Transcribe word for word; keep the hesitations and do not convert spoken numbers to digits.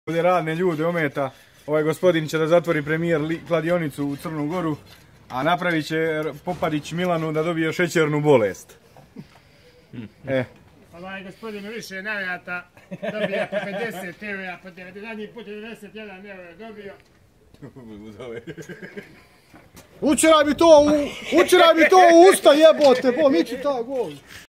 Ovdje radne ljude ometa, ovaj gospodin će da zatvori premijer kladionicu u Crnu Goru, a napravit će Popadić Milanu da dobije šećernu bolest. E. Ovaj gospodin više navijata dobija po pedeset eura, po zadnji put devedeset jedan eura dobio. Učeraj mi to u, učeraj mi to u usta jebote, po, mi ću ta gol.